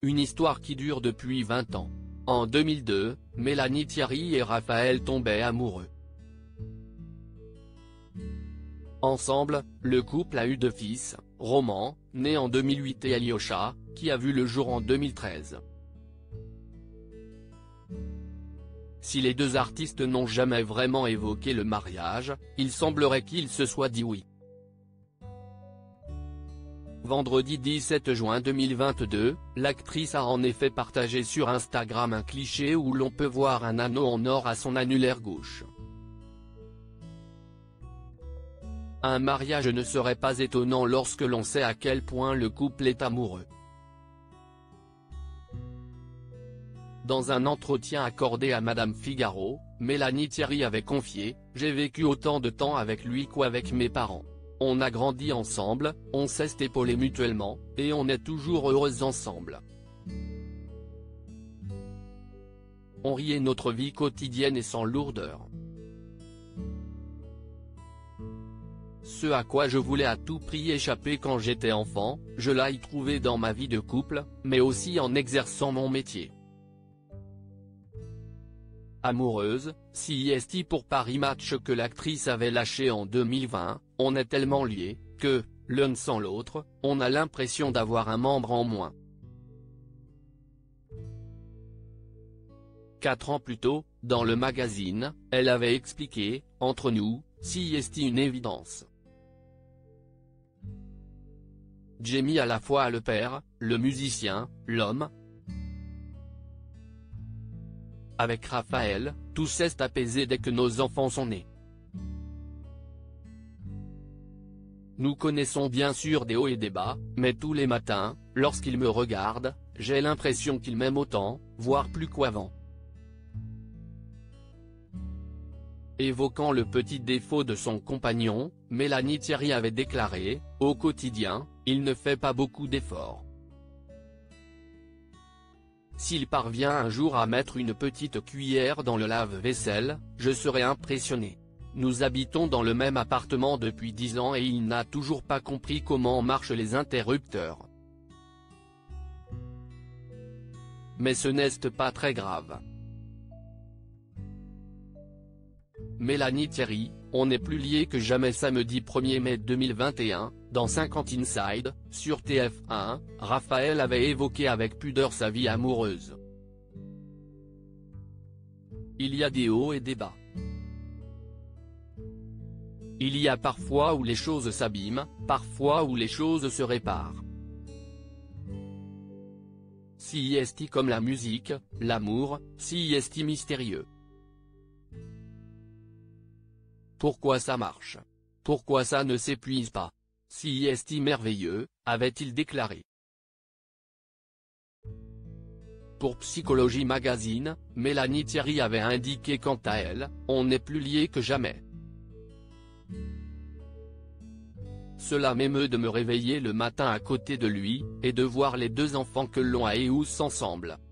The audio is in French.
une histoire qui dure depuis 20 ans. En 2002, Mélanie Thierry et Raphaël tombaient amoureux. Ensemble, le couple a eu 2 fils, Roman, né en 2008 et Alyosha, qui a vu le jour en 2013. Si les 2 artistes n'ont jamais vraiment évoqué le mariage, il semblerait qu'ils se soient dit oui. Vendredi 17 juin 2022, l'actrice a en effet partagé sur Instagram un cliché où l'on peut voir un anneau en or à son annulaire gauche. Un mariage ne serait pas étonnant lorsque l'on sait à quel point le couple est amoureux. Dans un entretien accordé à Madame Figaro, Mélanie Thierry avait confié « J'ai vécu autant de temps avec lui qu'avec mes parents. On a grandi ensemble, on s'est épaulés mutuellement, et on est toujours heureuses ensemble. On riait notre vie quotidienne et sans lourdeur. Ce à quoi je voulais à tout prix échapper quand j'étais enfant, je l'ai trouvé dans ma vie de couple, mais aussi en exerçant mon métier. » Amoureuse, CIST pour Paris Match que l'actrice avait lâché en 2020, on est tellement liés, que, l'un sans l'autre, on a l'impression d'avoir un membre en moins. 4 ans plus tôt, dans le magazine, elle avait expliqué, « Entre nous, CIST une évidence. J'ai mis à la fois le père, le musicien, l'homme. Avec Raphaël, tout s'est apaisé dès que nos enfants sont nés. Nous connaissons bien sûr des hauts et des bas, mais tous les matins, lorsqu'il me regarde, j'ai l'impression qu'il m'aime autant, voire plus qu'avant. » Évoquant le petit défaut de son compagnon, Mélanie Thierry avait déclaré « Au quotidien, il ne fait pas beaucoup d'efforts. S'il parvient un jour à mettre une petite cuillère dans le lave-vaisselle, je serai impressionné. Nous habitons dans le même appartement depuis 10 ans et il n'a toujours pas compris comment marchent les interrupteurs. Mais ce n'est pas très grave. » Mélanie Thierry, on n'est plus liés que jamais. Samedi 1er mai 2021, dans 50 Inside, sur TF1, Raphaël avait évoqué avec pudeur sa vie amoureuse. Il y a des hauts et des bas. Il y a parfois où les choses s'abîment, parfois où les choses se réparent. CIST comme la musique, l'amour, CIST mystérieux. Pourquoi ça marche? Pourquoi ça ne s'épuise pas? CIST merveilleux, avait-il déclaré. Pour Psychologie Magazine, Mélanie Thierry avait indiqué quant à elle, on n'est plus liés que jamais. Cela m'émeut de me réveiller le matin à côté de lui, et de voir les 2 enfants que l'on a et où ensemble.